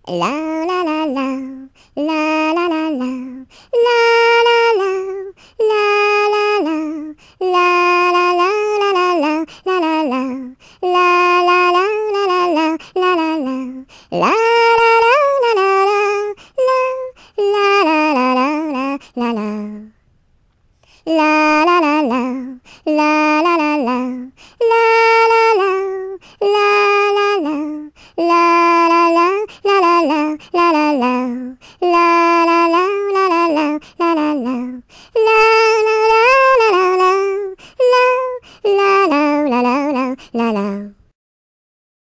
La la la la, la la la la, la la la, la la la, la la la la la la, la la la, la la la la la la, la la la, la la la la la la, la la la la la la la. La la la la, la la la la, la la la, la la la, la la la, la la la, la la la, la la la, la la la, la la la, la